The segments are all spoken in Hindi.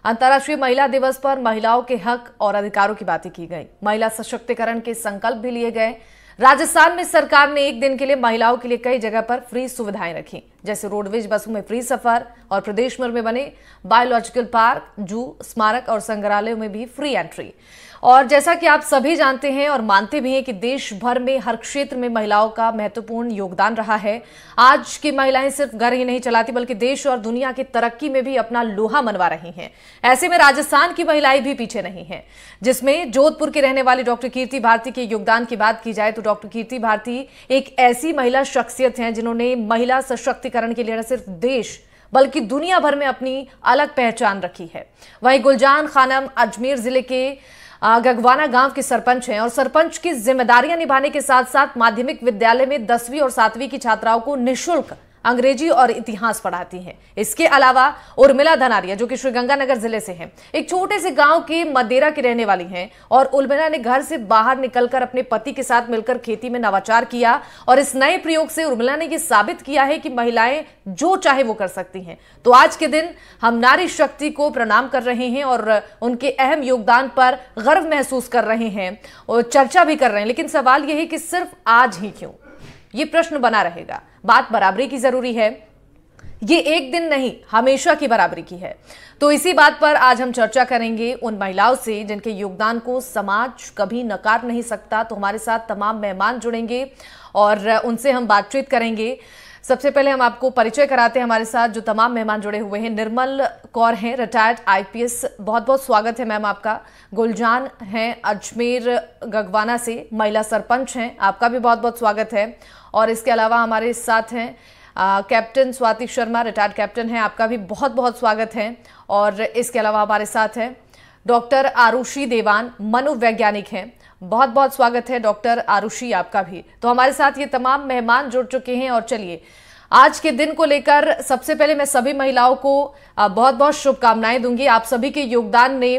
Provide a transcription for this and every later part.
अंतर्राष्ट्रीय महिला दिवस पर महिलाओं के हक और अधिकारों की बातें की गई। महिला सशक्तिकरण के संकल्प भी लिए गए। राजस्थान में सरकार ने एक दिन के लिए महिलाओं के लिए कई जगह पर फ्री सुविधाएं रखी, जैसे रोडवेज बसों में फ्री सफर और प्रदेश भर में बने बायोलॉजिकल पार्क, जू, स्मारक और संग्रहालयों में भी फ्री एंट्री। और जैसा कि आप सभी जानते हैं और मानते भी हैं कि देश भर में हर क्षेत्र में महिलाओं का महत्वपूर्ण योगदान रहा है। आज की महिलाएं सिर्फ घर ही नहीं चलाती बल्कि देश और दुनिया की तरक्की में भी अपना लोहा मनवा रही हैं। ऐसे में राजस्थान की महिलाएं भी पीछे नहीं हैं, जिसमें जोधपुर की रहने वाली डॉक्टर कीर्ति भारती के योगदान की बात की जाए तो डॉक्टर कीर्ति भारती एक ऐसी महिला शख्सियत हैं जिन्होंने महिला सशक्तिकरण के लिए न सिर्फ देश बल्कि दुनिया भर में अपनी अलग पहचान रखी है। वहीं गुलजान खानम अजमेर जिले के गगवाना गांव के सरपंच हैं और सरपंच की जिम्मेदारियां निभाने के साथ साथ माध्यमिक विद्यालय में 10वीं और 7वीं की छात्राओं को निःशुल्क अंग्रेजी और इतिहास पढ़ाती हैं। इसके अलावा उर्मिला धनारिया, जो कि श्रीगंगानगर जिले से हैं, एक छोटे से गांव की मदेरा की रहने वाली हैं और उर्मिला ने घर से बाहर निकलकर अपने पति के साथ मिलकर खेती में नवाचार किया और इस नए प्रयोग से उर्मिला ने यह साबित किया है कि महिलाएं जो चाहे वो कर सकती हैं। तो आज के दिन हम नारी शक्ति को प्रणाम कर रहे हैं और उनके अहम योगदान पर गर्व महसूस कर रहे हैं और चर्चा भी कर रहे हैं। लेकिन सवाल यह है कि सिर्फ आज ही क्यों, ये प्रश्न बना रहेगा। बात बराबरी की जरूरी है, ये एक दिन नहीं हमेशा की बराबरी की है। तो इसी बात पर आज हम चर्चा करेंगे उन महिलाओं से जिनके योगदान को समाज कभी नकार नहीं सकता। तो हमारे साथ तमाम मेहमान जुड़ेंगे और उनसे हम बातचीत करेंगे। सबसे पहले हम आपको परिचय कराते हैं। हमारे साथ जो तमाम मेहमान जुड़े हुए हैं, निर्मल कौर हैं, रिटायर्ड IPS, बहुत बहुत स्वागत है मैम आपका। गुलजान हैं अजमेर गगवाना से, महिला सरपंच हैं, आपका भी बहुत बहुत स्वागत है। और इसके अलावा हमारे साथ हैं captain Swati Sharma, retired captain हैं, आपका भी बहुत बहुत स्वागत है। और इसके अलावा हमारे साथ हैं डॉक्टर आरुषि देवान, मनोवैज्ञानिक हैं, बहुत बहुत स्वागत है डॉक्टर आरुषि आपका भी। तो हमारे साथ ये तमाम मेहमान जुड़ चुके हैं और चलिए आज के दिन को लेकर सबसे पहले मैं सभी महिलाओं को बहुत बहुत शुभकामनाएं दूंगी। आप सभी के योगदान ने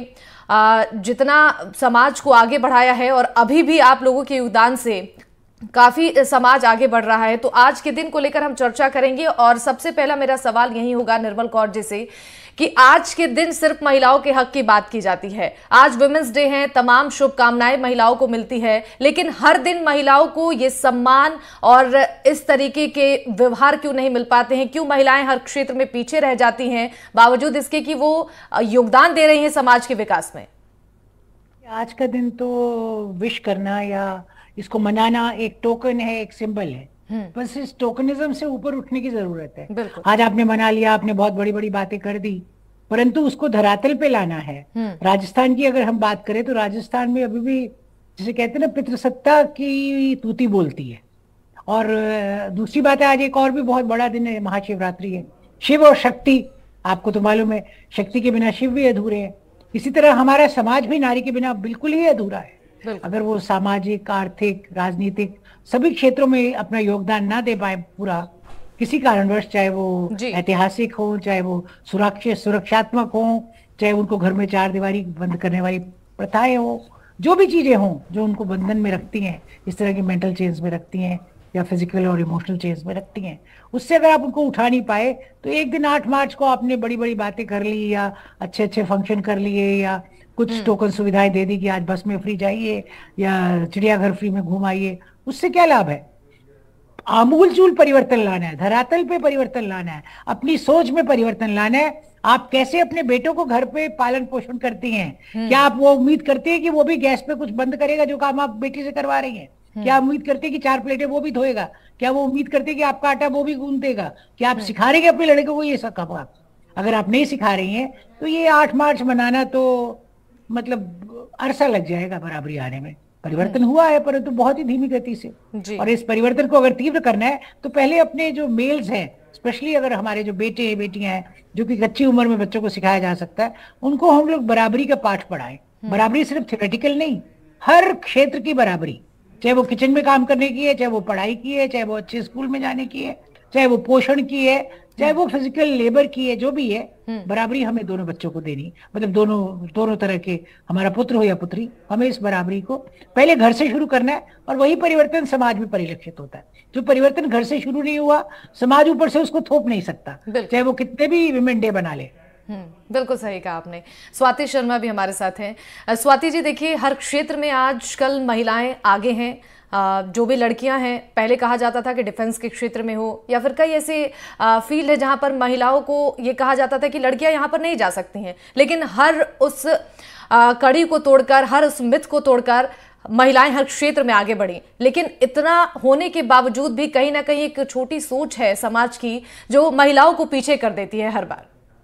जितना समाज को आगे बढ़ाया है और अभी भी आप लोगों के योगदान से काफी समाज आगे बढ़ रहा है। तो आज के दिन को लेकर हम चर्चा करेंगे और सबसे पहला मेरा सवाल यही होगा निर्मल कौर जी से कि आज के दिन सिर्फ महिलाओं के हक की बात की जाती है। आज वुमेन्स डे है, तमाम शुभकामनाएं महिलाओं को मिलती है, लेकिन हर दिन महिलाओं को ये सम्मान और इस तरीके के व्यवहार क्यों नहीं मिल पाते हैं? क्यों महिलाएं हर क्षेत्र में पीछे रह जाती हैं बावजूद इसके कि वो योगदान दे रही हैं समाज के विकास में? आज का दिन तो विश करना या इसको मनाना एक टोकन है, एक सिंबल है, बस इस टोकनिज्म से ऊपर उठने की जरूरत है। आज आपने मना लिया, आपने बहुत बड़ी बड़ी बातें कर दी, परंतु उसको धरातल पे लाना है। राजस्थान की अगर हम बात करें तो राजस्थान में अभी भी जिसे कहते हैं ना पितृसत्ता की तूती बोलती है। और दूसरी बात है, आज एक और भी बहुत बड़ा दिन है, महाशिवरात्रि है। शिव और शक्ति, आपको तो मालूम है, शक्ति के बिना शिव भी अधूरे हैं। इसी तरह हमारा समाज भी नारी के बिना बिल्कुल ही अधूरा है। अगर वो सामाजिक, आर्थिक, राजनीतिक सभी क्षेत्रों में अपना योगदान ना दे पाए पूरा, किसी कारणवश, चाहे वो ऐतिहासिक हो, चाहे वो सुरक्षात्मक हो, चाहे उनको घर में चार दीवारी बंद करने वाली प्रथाएं हो, जो भी चीजें हों जो उनको बंधन में रखती हैं, इस तरह की मेंटल चेंज में रखती हैं या फिजिकल और इमोशनल चेंज में रखती हैं, उससे अगर आप उनको उठा नहीं पाए तो एक दिन 8 मार्च को आपने बड़ी बड़ी बातें कर ली या अच्छे अच्छे फंक्शन कर लिए या कुछ टोकन सुविधाएं दे दी कि आज बस में फ्री जाइए या चिड़ियाघर फ्री में घुमाइए, उससे क्या लाभ है? आमूलचूल परिवर्तन लाना है, धरातल पे परिवर्तन लाना है, अपनी सोच में परिवर्तन लाना है। आप कैसे अपने बेटों को घर पे पालन पोषण करती हैं? क्या आप वो उम्मीद करते हैं कि वो भी गैस पे कुछ बंद करेगा जो काम आप बेटी से करवा रही हैं? क्या उम्मीद करते हैं कि 4 प्लेटें वो भी धोएगा? क्या वो उम्मीद करते हैं कि आपका आटा वो भी गूंथ देगा? क्या आप सिखा रहे हैं अपने लड़के को ये सब काम? अगर आप नहीं सिखा रही हैं तो ये 8 मार्च मनाना तो मतलब अरसा लग जाएगा बराबरी आने में। परिवर्तन हुआ है परंतु बहुत ही धीमी गति से, और इस परिवर्तन को अगर तीव्र करना है तो पहले अपने जो मेल्स हैं, स्पेशली अगर हमारे जो बेटे बेटियां हैं जो कि कच्ची उम्र में बच्चों को सिखाया जा सकता है, उनको हम लोग बराबरी का पाठ पढ़ाएं। बराबरी सिर्फ थ्योरेटिकल नहीं, हर क्षेत्र की बराबरी, चाहे वो किचन में काम करने की है, चाहे वो पढ़ाई की है, चाहे वो अच्छे स्कूल में जाने की है, चाहे वो पोषण की है, चाहे वो फिजिकल लेबर की है, जो भी है, बराबरी हमें दोनों बच्चों को देनी, मतलब दोनों तरह के, हमारा पुत्र हो या पुत्री, हमें इस बराबरी को पहले घर से शुरू करना है और वही परिवर्तन समाज में परिलक्षित होता है। जो परिवर्तन घर से शुरू नहीं हुआ, समाज ऊपर से उसको थोप नहीं सकता, चाहे वो कितने भी विमेन डे बना ले। बिल्कुल सही कहा आपने। स्वाति शर्मा भी हमारे साथ हैं। स्वाति जी, देखिए हर क्षेत्र में आजकल महिलाएं आगे हैं। जो भी लड़कियां हैं, पहले कहा जाता था कि डिफेंस के क्षेत्र में हो या फिर कई ऐसे फील्ड है जहां पर महिलाओं को ये कहा जाता था कि लड़कियां यहां पर नहीं जा सकती हैं, लेकिन हर उस कड़ी को तोड़कर, हर उस मिथ को तोड़कर महिलाएं हर क्षेत्र में आगे बढ़ी। लेकिन इतना होने के बावजूद भी कहीं ना कहीं एक छोटी सोच है समाज की जो महिलाओं को पीछे कर देती है हर बार।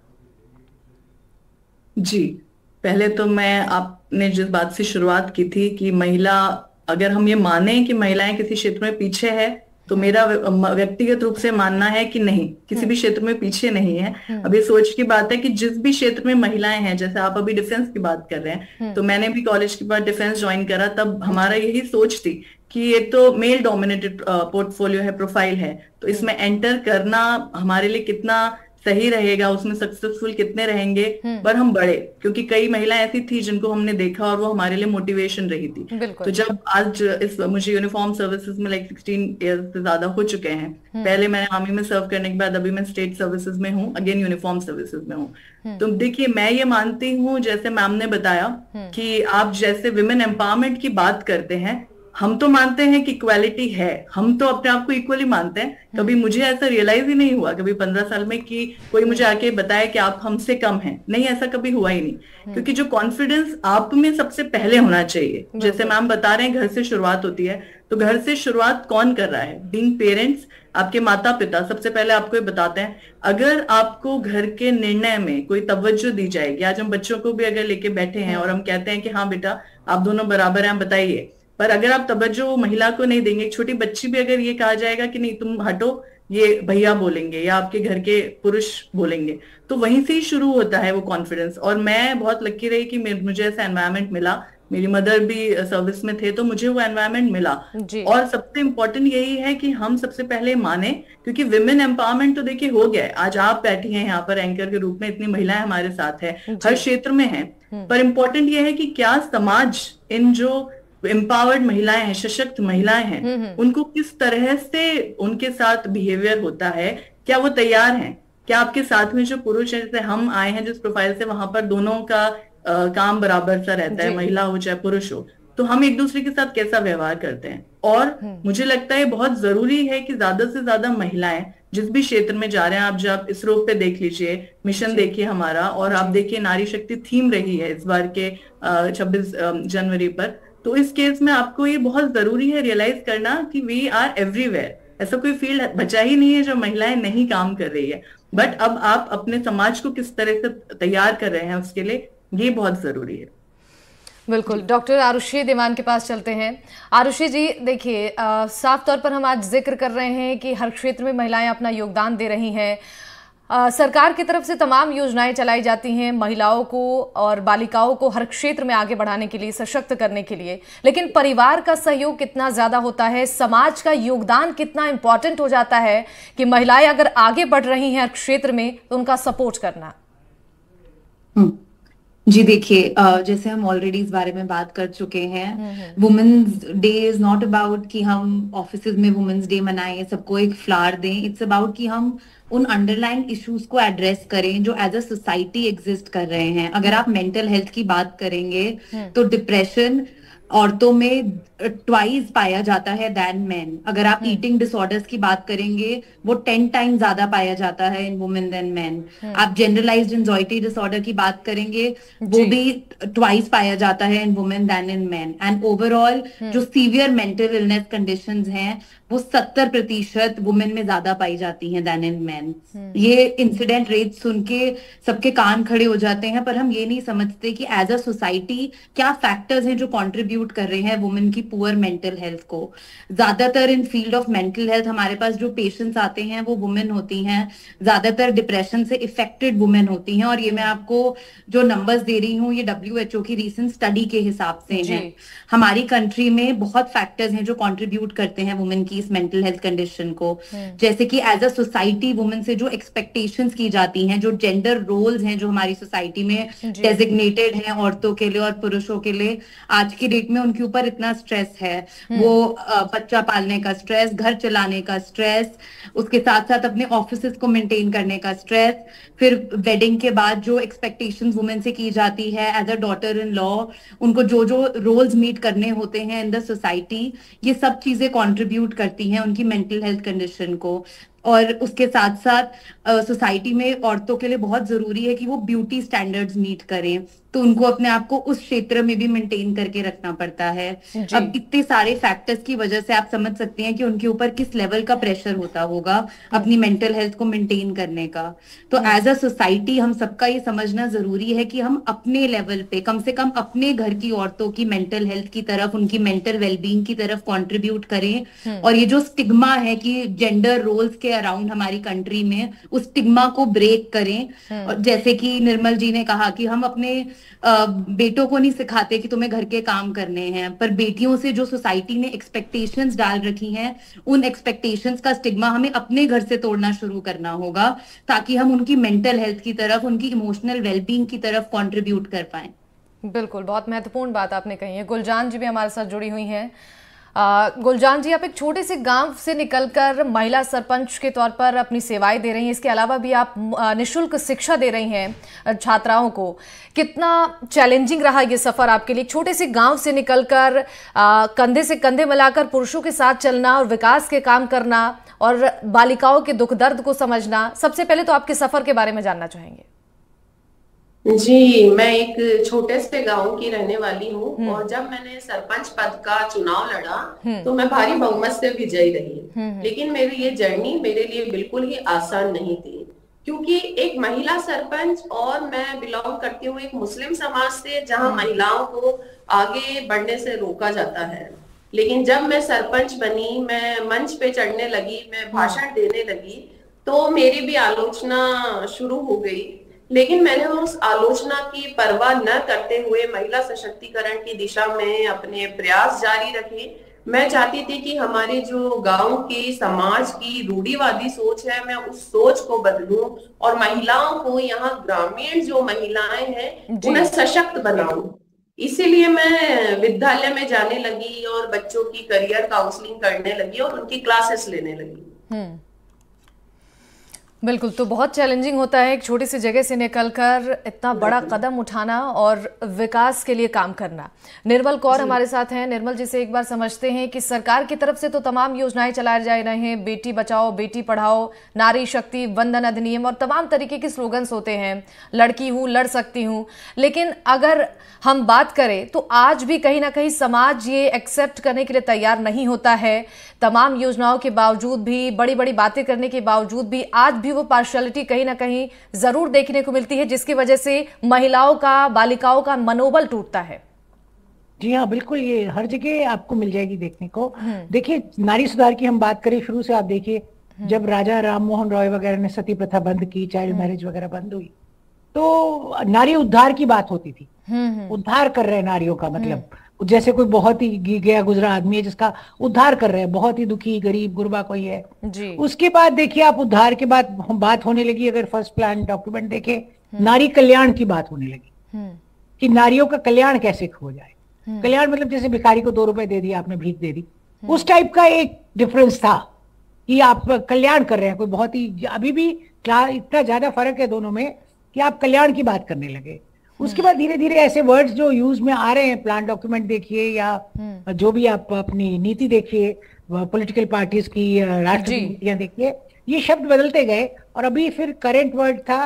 जी, पहले तो मैं, आपने जिस बात से शुरुआत की थी कि महिला, अगर हम ये माने कि महिलाएं किसी क्षेत्र में पीछे है, तो मेरा व्यक्तिगत रूप से मानना है कि नहीं, किसी भी क्षेत्र में पीछे नहीं है। अब ये सोच की बात है कि जिस भी क्षेत्र में महिलाएं हैं, जैसे आप अभी डिफेंस की बात कर रहे हैं, तो मैंने भी कॉलेज के बाद डिफेंस ज्वाइन करा, तब हमारा यही सोच थी कि एक तो मेल डोमिनेटेड पोर्टफोलियो है, प्रोफाइल है, तो इसमें एंटर करना हमारे लिए कितना सही रहेगा, उसमें सक्सेसफुल कितने रहेंगे, पर हम बढ़े, क्योंकि कई महिलाएं ऐसी थी जिनको हमने देखा और वो हमारे लिए मोटिवेशन रही थी। तो जब आज मुझे यूनिफॉर्म सर्विसेज में 16 ईयर्स से ज्यादा हो चुके हैं। पहले मैंने आर्मी में सर्व करने के बाद अभी मैं स्टेट सर्विसेज में हूँ, अगेन यूनिफॉर्म सर्विसेज में हूँ। तो देखिए, मैं ये मानती हूँ, जैसे मैम ने बताया कि आप जैसे विमेन एम्पावरमेंट की बात करते हैं, हम तो मानते हैं कि इक्वालिटी है, हम तो अपने आप को इक्वली मानते हैं। कभी मुझे ऐसा रियलाइज ही नहीं हुआ कभी 15 साल में कि कोई मुझे आके बताए कि आप हमसे कम हैं। नहीं, ऐसा कभी हुआ ही नहीं, क्योंकि जो कॉन्फिडेंस आप में सबसे पहले होना चाहिए, जैसे मैम बता रहे हैं घर से शुरुआत होती है, तो घर से शुरुआत कौन कर रहा है? बीइंग पेरेंट्स, आपके माता पिता सबसे पहले आपको ये बताते हैं। अगर आपको घर के निर्णय में कोई तवज्जो दी जाएगी, आज हम बच्चों को भी अगर लेके बैठे हैं और हम कहते हैं कि हाँ बेटा आप दोनों बराबर हैं, बताइए, पर अगर आप तवज्जो महिला को नहीं देंगे, एक छोटी बच्ची भी अगर ये कहा जाएगा कि नहीं तुम हटो, ये भैया बोलेंगे या आपके घर के पुरुष बोलेंगे, तो वहीं से ही शुरू होता है वो कॉन्फिडेंस। और मैं बहुत लकी रही कि मुझे ऐसा एनवायरनमेंट मिला, मेरी मदर भी सर्विस में थे, तो मुझे वो एनवायरनमेंट मिला। और सबसे इम्पोर्टेंट यही है कि हम सबसे पहले माने, क्योंकि विमेन एम्पावरमेंट तो देखिए हो गया है, आज आप बैठी हैं यहाँ पर एंकर के रूप में, इतनी महिलाएं हमारे साथ है, हर क्षेत्र में है, पर इम्पोर्टेंट ये है कि क्या समाज इन जो एम्पावर्ड महिलाएं हैं, सशक्त महिलाएं हैं, उनको किस तरह से उनके साथ बिहेवियर होता है, क्या वो तैयार हैं? क्या आपके साथ में जो पुरुष है, जैसे हम आए हैं जिस प्रोफाइल से, वहां पर दोनों का काम बराबर सा रहता है, महिला हो चाहे पुरुष हो, तो हम एक दूसरे के साथ कैसा व्यवहार करते हैं। और मुझे लगता है बहुत जरूरी है कि ज्यादा से ज्यादा महिलाएं जिस भी क्षेत्र में जा रहे हैं, आप जब इसरो पे देख लीजिए, मिशन देखिए हमारा, और आप देखिए नारी शक्ति थीम रही है इस बार के 26 जनवरी पर, तो इस केस में आपको ये बहुत जरूरी है रियलाइज करना कि वी आर एवरीवेयर। ऐसा कोई फील्ड बचा ही नहीं है जो महिलाएं नहीं काम कर रही है, बट अब आप अपने समाज को किस तरह से तैयार कर रहे हैं उसके लिए, ये बहुत जरूरी है। बिल्कुल। डॉक्टर आरुषि दीवान के पास चलते हैं। आरुषि जी, देखिए साफ तौर पर हम आज जिक्र कर रहे हैं कि हर क्षेत्र में महिलाएं अपना योगदान दे रही हैं। सरकार की तरफ से तमाम योजनाएं चलाई जाती हैं महिलाओं को और बालिकाओं को हर क्षेत्र में आगे बढ़ाने के लिए, सशक्त करने के लिए, लेकिन परिवार का सहयोग कितना ज्यादा होता है, समाज का योगदान कितना इंपॉर्टेंट हो जाता है कि महिलाएं अगर आगे बढ़ रही हैं हर क्षेत्र में तो उनका सपोर्ट करना। जी देखिए, जैसे हम ऑलरेडी इस बारे में बात कर चुके हैं, women's day is not about कि हम ऑफिसेज में वुमेन्स डे मनाएं, सबको एक फ्लावर दें। इट्स अबाउट कि हम उन अंडरलाइन इश्यूज को एड्रेस करें जो एज अ सोसाइटी एग्जिस्ट कर रहे हैं। अगर आप मेंटल हेल्थ की बात करेंगे तो डिप्रेशन औरतों में ट्वाइस पाया जाता है दैन मेन। अगर आप ईटिंग डिसऑर्डर्स की बात करेंगे वो 10 टाइम ज्यादा पाया जाता है इन वुमेन देन मेन। आप जनरलाइज्ड एंजाइटी डिसऑर्डर की बात करेंगे वो भी ट्वाइस पाया जाता है in women than in men. And overall जो सीवियर मेंटल इलनेस कंडीशंस हैं वो 70% वुमेन में ज्यादा पाई जाती हैं देन इन मेन। ये इंसिडेंट रेट सुन के सबके कान खड़े हो जाते हैं, पर हम ये नहीं समझते कि एज अ सोसाइटी क्या फैक्टर्स हैं जो कंट्रीब्यूट कर रहे हैं वुमेन की पुअर मेंटल हेल्थ को। ज्यादातर in field of mental health हमारे पास जो पेशेंट्स आते हैं वो वुमेन होती हैं, ज्यादातर डिप्रेशन से इफेक्टेड वुमेन होती हैं। और ये मैं आपको जो नंबर्स दे रही हूँ ये WHO की रीसेंट स्टडी के हिसाब से हैं। हमारी कंट्री में बहुत फैक्टर्स हैं जो कंट्रीब्यूट करते हैं वुमेन की इस मेंटल हेल्थ कंडीशन को, जैसे कि एज अ सोसाइटी वुमेन से जो एक्सपेक्टेशंस की जाती हैं, जो जेंडर रोल्स हैं जो हमारी सोसाइटी में डेजिग्नेटेड हैं औरतों के लिए और पुरुषों के लिए, आज की डेट में उनके ऊपर इतना स्ट्रेस है। वो बच्चा पालने का स्ट्रेस, घर चलाने का स्ट्रेस, उसके साथ साथ अपने ऑफिसेस को मेंटेन करने का स्ट्रेस, फिर वेडिंग के बाद जो एक्सपेक्टेशंस वुमेन से की जाती है as a daughter in law, उनको जो जो रोल्स मीट करने होते हैं इन द सोसाइटी, ये सब चीजें कंट्रीब्यूट करती हैं उनकी मेंटल हेल्थ कंडीशन को। और उसके साथ साथ सोसाइटी में औरतों के लिए बहुत जरूरी है कि वो ब्यूटी स्टैंडर्ड्स मीट करें, तो उनको अपने आप को उस क्षेत्र में भी मेंटेन करके रखना पड़ता है। अब इतने सारे फैक्टर्स की वजह से आप समझ सकते हैं कि उनके ऊपर किस लेवल का प्रेशर होता होगा अपनी मेंटल हेल्थ को मेंटेन करने का। तो एज अ सोसाइटी हम सबका ये समझना जरूरी है कि हम अपने लेवल पे कम से कम अपने घर की औरतों की मेंटल हेल्थ की तरफ, उनकी मेंटल वेलबींग की तरफ कंट्रीब्यूट करें। और ये जो स्टिग्मा है कि जेंडर रोल्स के अराउंड हमारी कंट्री में, उस स्टिग्मा को ब्रेक करें। और जैसे कि निर्मल जी ने कहा कि हम अपने बेटों को नहीं सिखाते कि तुम्हें घर के काम करने हैं, पर बेटियों से जो सोसाइटी ने एक्सपेक्टेशंस डाल रखी हैं, उन एक्सपेक्टेशंस का स्टिग्मा हमें अपने घर से तोड़ना शुरू करना होगा, ताकि हम उनकी मेंटल हेल्थ की तरफ, उनकी इमोशनल वेलबींग की तरफ कंट्रीब्यूट कर पाए। बिल्कुल, बहुत महत्वपूर्ण बात आपने कही है। गुलजान जी भी हमारे साथ जुड़ी हुई हैं। गुलजान जी, आप एक छोटे से गांव से निकलकर महिला सरपंच के तौर पर अपनी सेवाएं दे रही हैं, इसके अलावा भी आप निःशुल्क शिक्षा दे रही हैं छात्राओं को। कितना चैलेंजिंग रहा ये सफर आपके लिए, छोटे से गांव से निकलकर कंधे से कंधे मिलाकर पुरुषों के साथ चलना और विकास के काम करना और बालिकाओं के दुख दर्द को समझना। सबसे पहले तो आपके सफर के बारे में जानना चाहेंगे। जी, मैं एक छोटे से गांव की रहने वाली हूँ और जब मैंने सरपंच पद का चुनाव लड़ा तो मैं भारी बहुमत से विजयी रही। लेकिन मेरी ये जर्नी मेरे लिए बिल्कुल ही आसान नहीं थी, क्योंकि एक महिला सरपंच, और मैं बिलोंग करती हूँ एक मुस्लिम समाज से जहाँ महिलाओं को आगे बढ़ने से रोका जाता है। लेकिन जब मैं सरपंच बनी, मैं मंच पे चढ़ने लगी, मैं भाषण देने लगी, तो मेरी भी आलोचना शुरू हो गई। लेकिन मैंने उस आलोचना की परवाह न करते हुए महिला सशक्तिकरण की दिशा में अपने प्रयास जारी रखे। मैं चाहती थी कि हमारे जो गांव की, समाज की रूढ़िवादी सोच है, मैं उस सोच को बदलूं और महिलाओं को, यहाँ ग्रामीण जो महिलाएं हैं, उन्हें सशक्त बनाऊं। इसीलिए मैं विद्यालय में जाने लगी और बच्चों की करियर काउंसलिंग करने लगी और उनकी क्लासेस लेने लगी। बिल्कुल, तो बहुत चैलेंजिंग होता है एक छोटी सी जगह से निकलकर इतना बड़ा कदम उठाना और विकास के लिए काम करना। निर्मल कौर हमारे साथ हैं। निर्मल जी से एक बार समझते हैं कि सरकार की तरफ से तो तमाम योजनाएं चलाए जा रहे हैं, बेटी बचाओ बेटी पढ़ाओ, नारी शक्ति वंदन अधिनियम और तमाम तरीके के स्लोगन्स होते हैं, लड़की हूँ लड़ सकती हूँ। लेकिन अगर हम बात करें तो आज भी कहीं ना कहीं समाज ये एक्सेप्ट करने के लिए तैयार नहीं होता है। तमाम योजनाओं के बावजूद भी, बड़ी बड़ी बातें करने के बावजूद भी आज भी वो पार्शियलिटी कहीं ना कहीं जरूर देखने को मिलती है, जिसकी वजह से महिलाओं का, बालिकाओं का मनोबल टूटता है। जी हाँ, बिल्कुल, ये हर जगह आपको मिल जाएगी देखने को। देखिए, नारी सुधार की हम बात करें, शुरू से आप देखिए, जब राजा राम मोहन रॉय वगैरह ने सती प्रथा बंद की, चाइल्ड मैरिज वगैरह बंद हुई, तो नारी उद्धार की बात होती थी। उद्धार कर रहे हैं नारियों का, मतलब जैसे कोई बहुत ही गया गुजरा आदमी है जिसका उद्धार कर रहे हैं, बहुत ही दुखी गरीब गुरबा कोई है जी। उसके बाद देखिए आप, उद्धार के बाद बात होने लगी, अगर फर्स्ट प्लान डॉक्यूमेंट देखे, नारी कल्याण की बात होने लगी कि नारियों का कल्याण कैसे हो जाए। कल्याण मतलब जैसे भिखारी को 2 रुपए दे दिया आपने, भीख दे दी, उस टाइप का एक डिफरेंस था कि आप कल्याण कर रहे हैं। कोई बहुत ही, अभी भी इतना ज्यादा फर्क है दोनों में कि आप कल्याण की बात करने लगे। उसके बाद धीरे धीरे ऐसे वर्ड्स जो यूज में आ रहे हैं, प्लान डॉक्यूमेंट देखिए या जो भी आप अपनी नीति देखिए, पॉलिटिकल पार्टीज की राष्ट्रीय नीतियां देखिए, ये शब्द बदलते गए। और अभी फिर करंट वर्ड था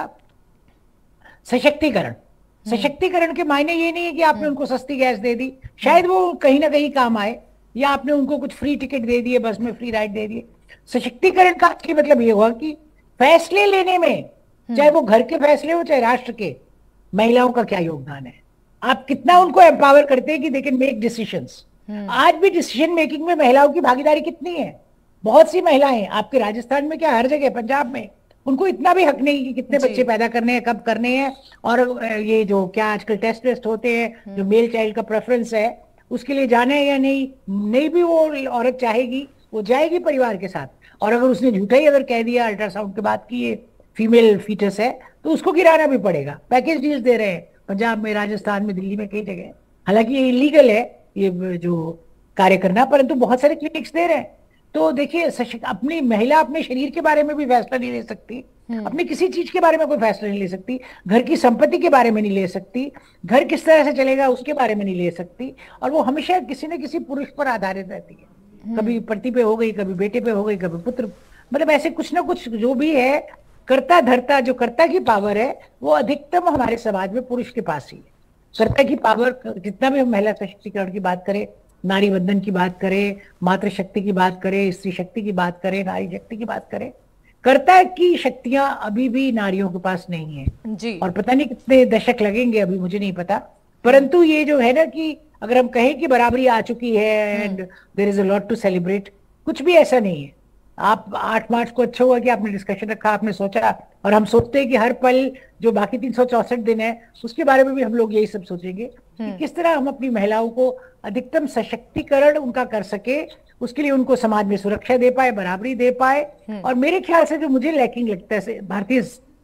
सशक्तिकरण। सशक्तिकरण के मायने ये नहीं है कि आपने उनको सस्ती गैस दे दी, शायद वो कहीं ना कहीं काम आए, या आपने उनको कुछ फ्री टिकट दे दिए, बस में फ्री राइड दे दिए। सशक्तिकरण का मतलब ये हुआ कि फैसले लेने में, चाहे वो घर के फैसले हो चाहे राष्ट्र के, महिलाओं का क्या योगदान है, आप कितना उनको एम्पावर करते हैं कि दे कैन मेक डिसीजंस। आज भी डिसीजन मेकिंग में महिलाओं की भागीदारी कितनी है? बहुत सी महिलाएं, आपके राजस्थान में क्या, हर जगह, पंजाब में, उनको इतना भी हक नहीं कि कितने बच्चे पैदा करने हैं, कब करने हैं, और ये जो क्या आजकल टेस्ट होते हैं, जो मेल चाइल्ड का प्रेफरेंस है, उसके लिए जाना है या नहीं भी वो औरत चाहेगी, वो जाएगी परिवार के साथ। और अगर उसने झूठा ही अगर कह दिया अल्ट्रासाउंड के बाद कि ये फीमेल फीटस है, तो उसको गिराना भी पड़ेगा। पैकेज डील्स दे रहे हैं पंजाब में, राजस्थान में, दिल्ली में, कई जगह। हालांकि ये इलीगल है ये जो कार्य करना, परंतु बहुत सारे क्लिनिक्स दे रहे हैं। तो देखिए, अपनी महिला अपने शरीर के बारे में भी फैसला नहीं ले सकती, अपनी किसी चीज के बारे में कोई फैसला नहीं ले सकती, घर की संपत्ति के बारे में नहीं ले सकती, घर किस तरह से चलेगा उसके बारे में नहीं ले सकती, और वो हमेशा किसी न किसी पुरुष पर आधारित रहती है। कभी पति पे हो गई, कभी बेटे पे हो गई, कभी पुत्र, मतलब ऐसे कुछ ना कुछ जो भी है, कर्ता धर्ता, जो कर्ता की पावर है वो अधिकतम हमारे समाज में पुरुष के पास ही है। कर्ता की पावर, जितना भी हम महिला सशक्तिकरण की बात करें, नारी बंधन की बात करें, मातृशक्ति की बात करें, स्त्री शक्ति की बात करें, नारी शक्ति की बात करें, कर्ता की शक्तियां अभी भी नारियों के पास नहीं है जी। और पता नहीं कितने दशक लगेंगे, अभी मुझे नहीं पता। परंतु ये जो है ना कि अगर हम कहें कि बराबरी आ चुकी है and there is a lot to celebrate, कुछ भी ऐसा नहीं है। आप 8 मार्च को अच्छा हुआ कि आपने डिस्कशन रखा, आपने सोचा, और हम सोचते हैं कि हर पल जो बाकी 364 दिन है उसके बारे में भी हम लोग यही सब सोचेंगे कि किस तरह हम अपनी महिलाओं को अधिकतम सशक्तिकरण उनका कर सके, उसके लिए उनको समाज में सुरक्षा दे पाए, बराबरी दे पाए। और मेरे ख्याल से जो मुझे लैकिंग लगता है, भारतीय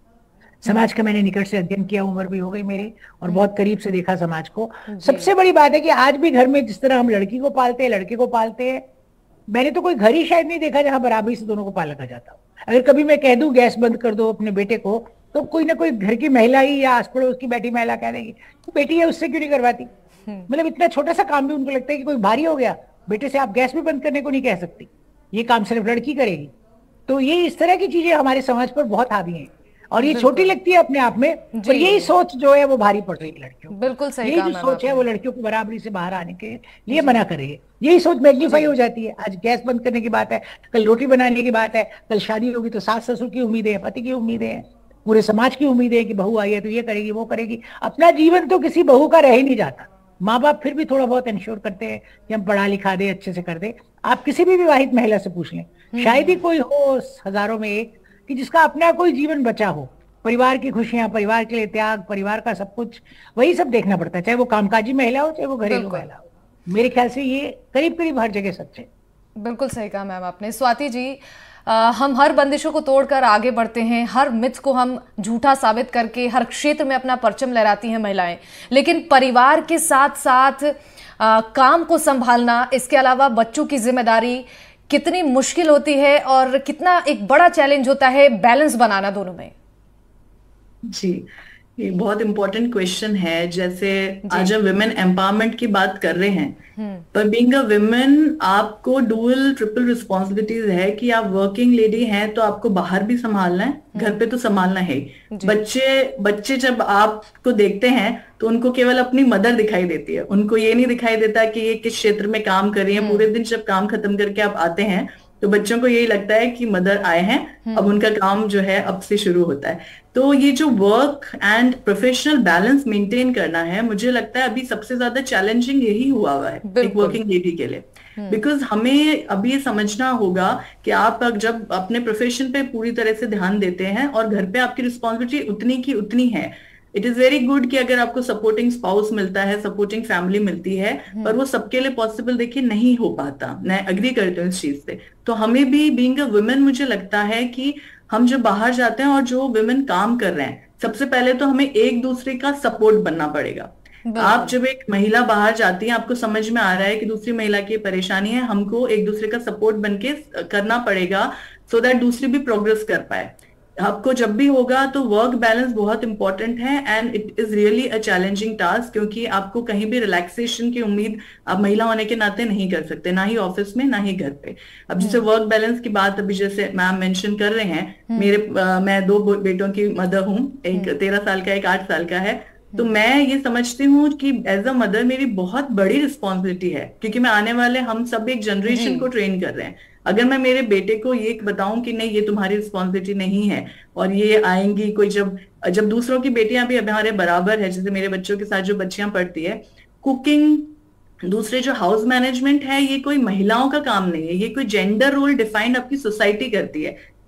समाज का मैंने निकट से अध्ययन किया, उम्र भी हो गई मेरी और बहुत करीब से देखा समाज को, सबसे बड़ी बात है कि आज भी घर में जिस तरह हम लड़की को पालते हैं, लड़के को पालते हैं, मैंने तो कोई घर ही शायद नहीं देखा जहां बराबरी से दोनों को पाला जाता। अगर कभी मैं कह दूं गैस बंद कर दो अपने बेटे को, तो कोई ना कोई घर की महिला ही या आस पड़ोस की बैठी महिला कह देगी तो बेटी है उससे क्यों नहीं करवाती। मतलब इतना छोटा सा काम भी उनको लगता है कि कोई भारी हो गया, बेटे से आप गैस भी बंद करने को नहीं कह सकती, ये काम सिर्फ लड़की करेगी। तो ये इस तरह की चीजें हमारे समाज पर बहुत हावी हैं और ये छोटी लगती है अपने आप में, पर यही सोच जो है वो भारी पड़ रही है लड़कियों। बिल्कुल सही। यही जो सोच है वो लड़कियों को बराबरी से बाहर आने के लिए मना कर रही है। यही सोच मैग्नीफाई हो जाती है। आज गैस बंद करने की बात है, कल रोटी बनाने की बात है, कल शादी होगी तो सास ससुर की उम्मीदें हैं, पति की उम्मीदें हैं, पूरे समाज की उम्मीदें है कि बहू आई है तो ये करेगी वो करेगी। अपना जीवन तो किसी बहू का रह ही नहीं जाता। माँ बाप फिर भी थोड़ा बहुत इंश्योर करते हैं कि हम पढ़ा लिखा दे, अच्छे से कर दे। आप किसी भी विवाहित महिला से पूछ लें, शायद ही कोई हो हजारों में एक कि जिसका अपना कोई जीवन बचा हो। परिवार की खुशियां, परिवार के लिए त्याग, परिवार का सब कुछ, वही सब देखना पड़ता है, चाहे वो कामकाजी महिला हो चाहे वो घरेलू महिला हो। मेरे ख्याल से ये करीब करीब हर जगह सच है। बिल्कुल सही कहा मैम आपने। स्वाति जी, हम हर बंदिशों को तोड़कर आगे बढ़ते हैं, हर मिथ को हम झूठा साबित करके हर क्षेत्र में अपना परचम लहराती हैं महिलाएं, लेकिन परिवार के साथ साथ काम को संभालना, इसके अलावा बच्चों की जिम्मेदारी कितनी मुश्किल होती है और कितना एक बड़ा चैलेंज होता है बैलेंस बनाना दोनों में। जी, ये बहुत इंपॉर्टेंट क्वेश्चन है। जैसे आज हम विमेन एम्पावरमेंट की बात कर रहे हैं, पर बीइंग अ विमेन आपको डुअल ट्रिपल रिस्पॉन्सिबिलिटीज है कि आप वर्किंग लेडी हैं तो आपको बाहर भी संभालना है, घर पे तो संभालना है। बच्चे जब आपको देखते हैं तो उनको केवल अपनी मदर दिखाई देती है, उनको ये नहीं दिखाई देता कि ये किस क्षेत्र में काम कर रही है। पूरे दिन जब काम खत्म करके आप आते हैं तो बच्चों को यही लगता है कि मदर आए हैं, अब उनका काम जो है अब से शुरू होता है। तो ये जो work and professional balance maintain करना है, मुझे लगता है अभी सबसे ज्यादा चैलेंजिंग यही हुआ है एक वर्किंग लेडी के लिए। बिकॉज हमें अभी ये समझना होगा कि आप जब अपने प्रोफेशन पे पूरी तरह से ध्यान देते हैं और घर पे आपकी रिस्पॉन्सिबिलिटी उतनी की उतनी है। इट इज वेरी गुड कि अगर आपको सपोर्टिंग स्पाउस मिलता है, सपोर्टिंग फैमिली मिलती है, पर वो सबके लिए पॉसिबल देखिए नहीं हो पाता। मैं अग्री करती हूँ इस चीज से। तो हमें भी बीइंग अ वुमेन, मुझे लगता है कि हम जो बाहर जाते हैं और जो वुमेन काम कर रहे हैं, सबसे पहले तो हमें एक दूसरे का सपोर्ट बनना पड़ेगा। आप जब एक महिला बाहर जाती है, आपको समझ में आ रहा है कि दूसरी महिला की परेशानी है, हमको एक दूसरे का सपोर्ट बनके करना पड़ेगा सो दैट दूसरी भी प्रोग्रेस कर पाए। आपको जब भी होगा तो वर्क बैलेंस बहुत इंपॉर्टेंट है and it is really a challenging task, क्योंकि आपको कहीं भी रिलैक्सेशन की उम्मीद आप महिला होने के नाते नहीं कर सकते, ना ही ऑफिस में ना ही घर पे। अब जैसे वर्क बैलेंस की बात अभी जैसे मैम मेंशन कर रहे हैं, मैं 2 बेटों की मदर हूँ, एक 13 साल का, एक 8 साल का है। तो मैं ये समझती हूँ कि एज अ मदर मेरी बहुत बड़ी रिस्पॉन्सिबिलिटी है, क्योंकि मैं आने वाले हम सब एक जनरेशन को ट्रेन कर रहे हैं। अगर मैं मेरे बेटे को ये बताऊं कि नहीं ये तुम्हारी रिस्पॉन्सिबिलिटी नहीं है और ये आएंगी कोई, जब दूसरों की बेटियां भी हमारे बराबर है, जैसे मेरे बच्चों के साथ जो बच्चियां पढ़ती है, कुकिंग, दूसरे जो हाउस मैनेजमेंट है, ये कोई महिलाओं का काम नहीं है, ये कोई जेंडर रोल डिफाइंड आपकी सोसाइटी करती है।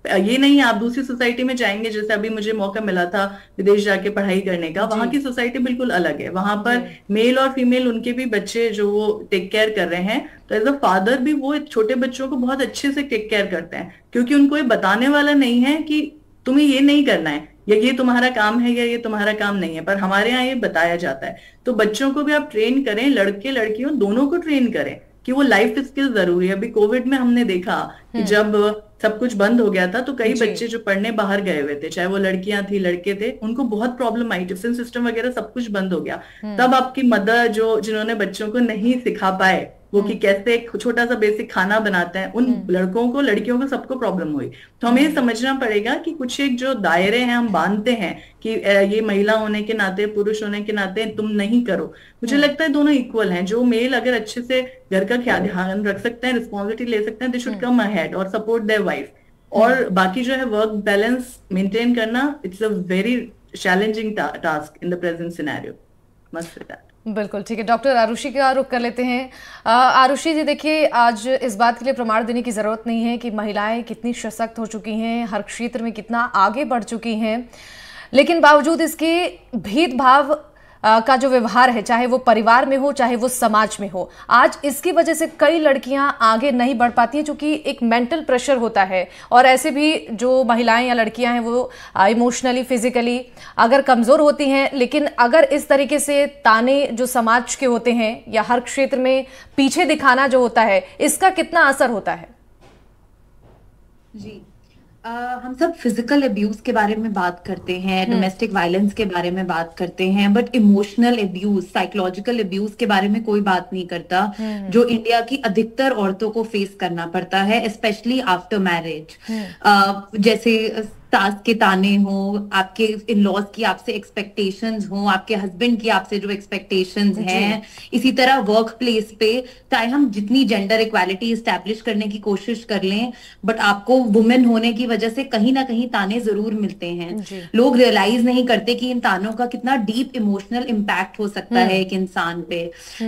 ये नहीं आप दूसरी सोसाइटी में जाएंगे, जैसे अभी मुझे मौका मिला था विदेश जाके पढ़ाई करने का, वहां की सोसाइटी बिल्कुल अलग है। वहां पर मेल और फीमेल उनके भी बच्चे जो वो टेक केयर कर रहे हैं, तो एज अ फादर भी वो छोटे बच्चों को बहुत अच्छे से टेक केयर करते हैं, क्योंकि उनको ये बताने वाला नहीं है कि तुम्हें ये नहीं करना है, या ये तुम्हारा काम है या ये तुम्हारा काम नहीं है, पर हमारे यहाँ ये बताया जाता है। तो बच्चों को भी आप ट्रेन करें, लड़के लड़कियों दोनों को ट्रेन करें कि वो लाइफ स्किल जरूरी है। अभी कोविड में हमने देखा कि जब सब कुछ बंद हो गया था तो कई बच्चे जो पढ़ने बाहर गए हुए थे, चाहे वो लड़कियां थी लड़के थे, उनको बहुत प्रॉब्लम आई, टिफिन सिस्टम वगैरह सब कुछ बंद हो गया। तब आपकी मदर जिन्होंने बच्चों को नहीं सिखा पाए वो कि कैसे एक छोटा सा बेसिक खाना बनाते हैं, उन लड़कों को लड़कियों को सबको प्रॉब्लम हुई। तो हमें समझना पड़ेगा कि कुछ एक जो दायरे हैं हम बांधते हैं कि ये महिला होने के नाते, पुरुष होने के नाते तुम नहीं करो। मुझे लगता है दोनों इक्वल हैं। जो मेल अगर अच्छे से घर का ध्यान रख सकते हैं, रिस्पॉन्सिबिलिटी ले सकते हैं, दे शुड कम अहेड और सपोर्ट देयर वाइफ। और बाकी जो है वर्क बैलेंस मेंटेन करना, it's a very challenging task in the present scenario. Must that. बिल्कुल ठीक है। डॉक्टर आरुषि का रुख कर लेते हैं। आरुषि जी, देखिए आज इस बात के लिए प्रमाण देने की ज़रूरत नहीं है कि महिलाएं कितनी सशक्त हो चुकी हैं, हर क्षेत्र में कितना आगे बढ़ चुकी हैं, लेकिन बावजूद इसके भेदभाव का जो व्यवहार है, चाहे वो परिवार में हो चाहे वो समाज में हो, आज इसकी वजह से कई लड़कियां आगे नहीं बढ़ पाती हैं, क्योंकि एक मेंटल प्रेशर होता है। और ऐसे भी जो महिलाएं या लड़कियां हैं वो इमोशनली फिजिकली अगर कमज़ोर होती हैं, लेकिन अगर इस तरीके से ताने जो समाज के होते हैं या हर क्षेत्र में पीछे दिखाना जो होता है, इसका कितना असर होता है? जी, हम सब फिजिकल अब्यूज के बारे में बात करते हैं, डोमेस्टिक वायलेंस के बारे में बात करते हैं, but emotional abuse, psychological abuse के बारे में कोई बात नहीं करता, जो इंडिया की अधिकतर औरतों को फेस करना पड़ता है, स्पेशली आफ्टर मैरिज। जैसे सास के ताने हो, आपके इन लॉज की आपसे एक्सपेक्टेशंस हो, आपके हस्बैंड की आपसे जो एक्सपेक्टेशंस हैं, इसी तरह वर्क प्लेस पे चाहे हम जितनी जेंडर इक्वालिटी एस्टैब्लिश करने की कोशिश कर लें, बट आपको वुमेन होने की वजह से कहीं ना कहीं ताने जरूर मिलते हैं। लोग रियलाइज नहीं करते कि इन तानों का कितना डीप इमोशनल इम्पैक्ट हो सकता है एक इंसान पे।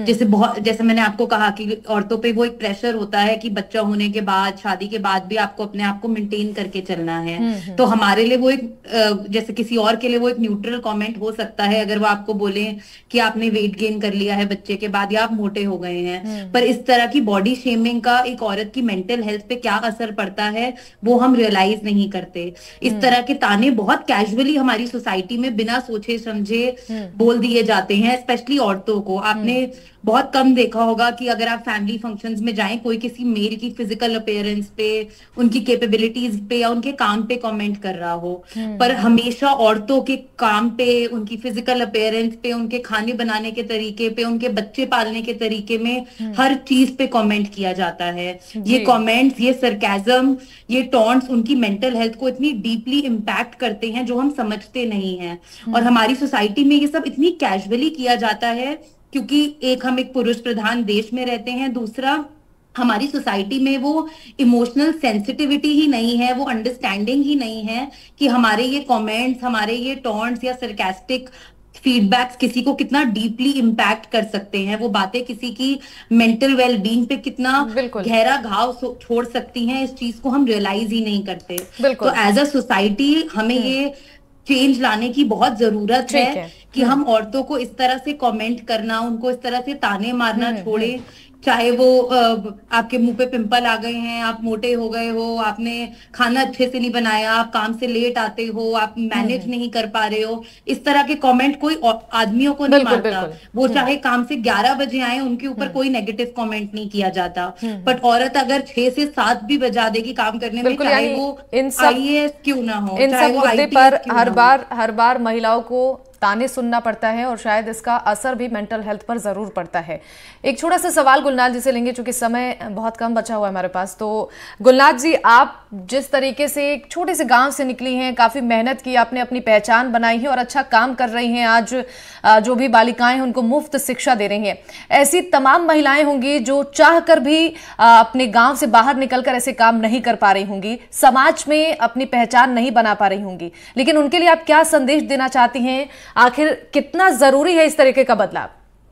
जैसे मैंने आपको कहा कि औरतों पे वो एक प्रेशर होता है कि बच्चा होने के बाद, शादी के बाद भी आपको अपने आप को मेंटेन करके चलना है। तो हमारे लिए वो एक जैसे किसी और के लिए वो एक न्यूट्रल कमेंट हो सकता है अगर वो आपको बोले कि आपने वेट गेन कर लिया है बच्चे के बाद या आप मोटे हो गए हैं, पर इस तरह की बॉडी शेमिंग का एक औरत की मेंटल हेल्थ पे क्या असर पड़ता है वो हम रियलाइज नहीं करते। इस तरह के ताने बहुत कैजुअली हमारी सोसाइटी में बिना सोचे समझे बोल दिए जाते हैं, स्पेशली औरतों को। आपने बहुत कम देखा होगा कि अगर आप फैमिली फंक्शंस में जाएं, कोई किसी मेल की फिजिकल अपीयरेंस पे, उनकी कैपेबिलिटीज पे या उनके काम पे कमेंट कर रहा हो, पर हमेशा औरतों के काम पे, उनकी फिजिकल अपीयरेंस पे, उनके खाने बनाने के तरीके पे, उनके बच्चे पालने के तरीके में हर चीज पे कमेंट किया जाता है। ये कमेंट्स, ये सरकाज़म, ये टॉन्ट्स उनकी मेंटल हेल्थ को इतनी डीपली इम्पैक्ट करते हैं जो हम समझते नहीं हैं। और हमारी सोसाइटी में ये सब इतनी कैजुअली किया जाता है क्योंकि हम एक पुरुष प्रधान देश में रहते हैं, दूसरा हमारी सोसाइटी में वो इमोशनल सेंसिटिविटी ही नहीं है, वो अंडरस्टैंडिंग ही नहीं है कि हमारे ये कमेंट्स, हमारे ये टॉन्ट्स या सरकास्टिक फीडबैक्स किसी को कितना डीपली इम्पैक्ट कर सकते हैं, वो बातें किसी की मेंटल वेलबींग पे कितना गहरा घाव छोड़ सकती हैं, इस चीज को हम रियलाइज ही नहीं करते। तो एज अ सोसाइटी हमें ये चेंज लाने की बहुत जरूरत है कि हम औरतों को इस तरह से कमेंट करना, उनको इस तरह से ताने मारना छोड़े। चाहे वो आपके मुंह पे पिंपल आ गए हैं, आप मोटे हो गए हो, आपने खाना अच्छे से नहीं बनाया, आप काम से लेट आते हो, आप मैनेज नहीं कर पा रहे हो, इस तरह के कमेंट कोई आदमियों को नहीं मारता। वो चाहे काम से 11 बजे आए, उनके ऊपर कोई नेगेटिव कमेंट नहीं किया जाता। बट औरत अगर 6 से 7 भी बजा देगी काम करने में, चाहे वो IAS क्यों ना हो, इन सब मुद्दे पर हर बार महिलाओं को ताने सुनना पड़ता है और शायद इसका असर भी मेंटल हेल्थ पर ज़रूर पड़ता है। एक छोटा सा सवाल गुलनाथ जी से लेंगे, चूंकि समय बहुत कम बचा हुआ है हमारे पास। तो गुलनाथ जी, आप जिस तरीके से एक छोटे से गांव से निकली हैं, काफ़ी मेहनत की, आपने अपनी पहचान बनाई है और अच्छा काम कर रही हैं, आज जो भी बालिकाएं हैं उनको मुफ्त शिक्षा दे रही हैं। ऐसी तमाम महिलाएं होंगी जो चाह कर भी अपने गाँव से बाहर निकल कर ऐसे काम नहीं कर पा रही होंगी, समाज में अपनी पहचान नहीं बना पा रही होंगी, लेकिन उनके लिए आप क्या संदेश देना चाहती हैं? आखिर कितना जरूरी है इस तरीके का बदलाव?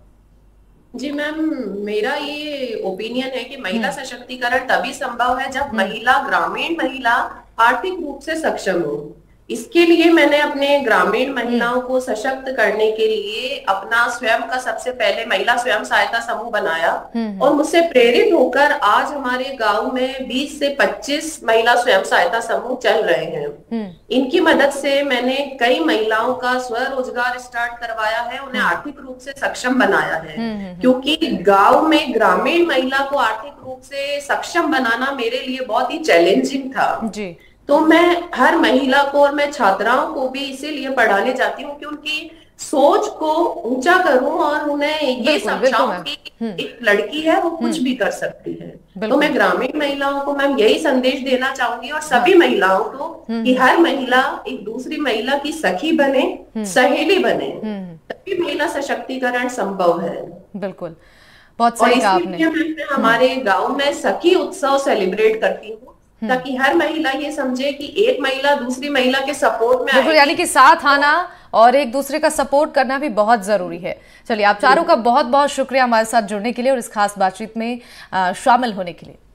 जी मैम, मेरा ये ओपिनियन है कि महिला सशक्तिकरण तभी संभव है जब महिला, ग्रामीण महिला आर्थिक रूप से सक्षम हो। इसके लिए मैंने अपने ग्रामीण महिलाओं को सशक्त करने के लिए अपना स्वयं का सबसे पहले महिला स्वयं सहायता समूह बनाया और मुझसे प्रेरित होकर आज हमारे गांव में 20 से 25 महिला स्वयं सहायता समूह चल रहे हैं। इनकी मदद से मैंने कई महिलाओं का स्वरोजगार स्टार्ट करवाया है, उन्हें आर्थिक रूप से सक्षम बनाया है। क्योंकि गांव में ग्रामीण महिला को आर्थिक रूप से सक्षम बनाना मेरे लिए बहुत ही चैलेंजिंग था जी। तो मैं हर महिला को और मैं छात्राओं को भी इसीलिए पढ़ाने जाती हूँ कि उनकी सोच को ऊंचा करूं और उन्हें ये समझाऊं कि एक लड़की है वो कुछ भी कर सकती है। तो मैं ग्रामीण महिलाओं को मैम यही संदेश देना चाहूंगी और सभी महिलाओं को कि हर महिला एक दूसरी महिला की सखी बने, सहेली बने, तभी महिला सशक्तिकरण संभव है। बिल्कुल, बहुत सही कहा आपने। मैं हमारे गाँव में सखी उत्सव सेलिब्रेट करती हूँ ताकि हर महिला ये समझे कि एक महिला दूसरी महिला के सपोर्ट में बिल्कुल, यानी कि साथ आना और एक दूसरे का सपोर्ट करना भी बहुत जरूरी है। चलिए, आप चारों का बहुत बहुत शुक्रिया हमारे साथ जुड़ने के लिए और इस खास बातचीत में शामिल होने के लिए।